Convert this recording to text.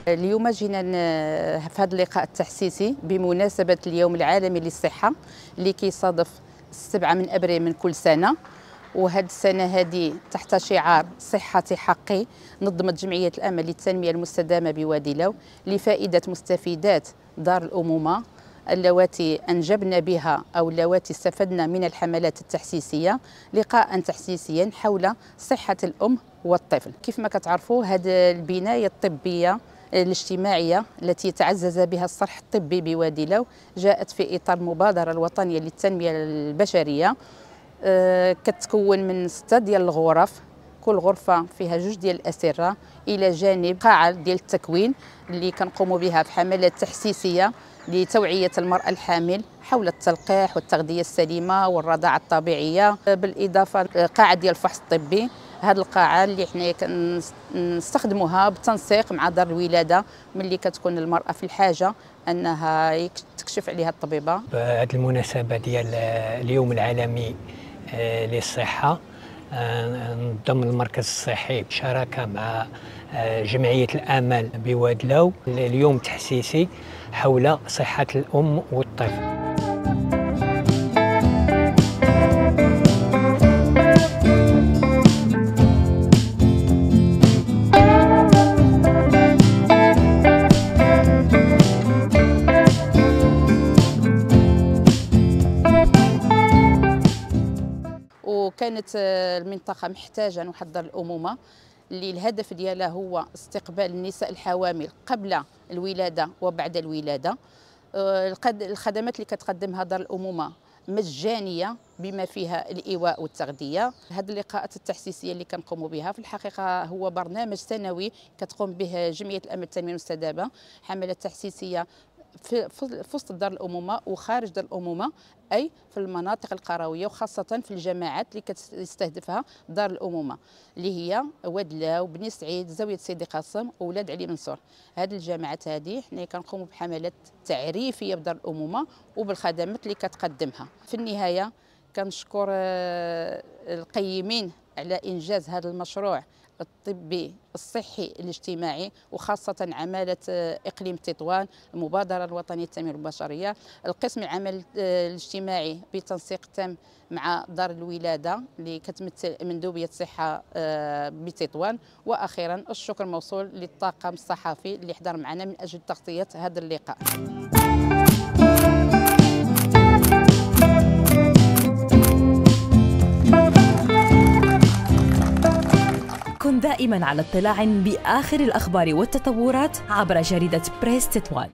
اليوم جينا في هذا اللقاء التحسيسي بمناسبة اليوم العالمي للصحة اللي كيصادف 7 من أبريل من كل سنة. وهذه السنة هذه تحت شعار صحتي حقي نظمت جمعية الأمل للتنمية المستدامة بوادي لو لفائدة مستفيدات دار الأمومة اللواتي أنجبنا بها أو اللواتي استفدنا من الحملات التحسيسية لقاء تحسيسيا حول صحة الأم والطفل. كيف ما كتعرفوا هذه البناية الطبية الاجتماعية التي تعزز بها الصرح الطبي بوادي لو جاءت في إطار المبادرة الوطنية للتنمية البشرية. كتكون من 6 ديال الغرف، كل غرفة فيها 2 ديال الأسرة، إلى جانب قاعة ديال التكوين اللي كنقوموا بها في حملات تحسيسية لتوعية المرأة الحامل حول التلقيح والتغذية السليمة والرضاعة الطبيعية، بالإضافة قاعة ديال الفحص الطبي. هذه القاعة اللي حنا كنستخدموها بالتنسيق مع دار الولادة ملي كتكون المرأة في الحاجة أنها تكشف عليها الطبيبة. هذه المناسبة ديال اليوم العالمي للصحة نظم المركز الصحي بشراكة مع جمعية الأمل بوادي لو اليوم تحسيسي حول صحة الأم والطفل. وكانت المنطقة محتاجة نحضر الأمومة اللي الهدف ديالها هو استقبال النساء الحوامل قبل الولادة وبعد الولادة. الخدمات اللي كتقدمها دار الأمومة مجانية بما فيها الإيواء والتغذية. هذه اللقاءات التحسيسية اللي كنقوموا بها في الحقيقة هو برنامج سنوي كتقوم به جمعية الأمل للتنمية المستدامة، حملات تحسيسية في وسط دار الأمومة وخارج دار الأمومة، أي في المناطق القروية وخاصة في الجماعات اللي كتستهدفها دار الأمومة اللي هي وادلاو، بني سعيد، زاوية سيدي قاسم وولاد علي منصور. هذه الجماعات هذه حنا كنقوموا بحملات تعريفية بدار الأمومة وبالخدمات اللي كتقدمها. في النهاية كنشكر القيمين على إنجاز هذا المشروع الطبي الصحي الاجتماعي، وخاصة عمالة إقليم تطوان، المبادرة الوطنية للتنمية البشرية، القسم العمل الاجتماعي بتنسيق تام مع دار الولادة اللي كتمثل مندوبية الصحة بتطوان، وأخيرا الشكر موصول للطاقم الصحفي اللي حضر معنا من أجل تغطية هذا اللقاء. كن دائما على اطلاع بآخر الأخبار والتطورات عبر جريدة بريس تطوان.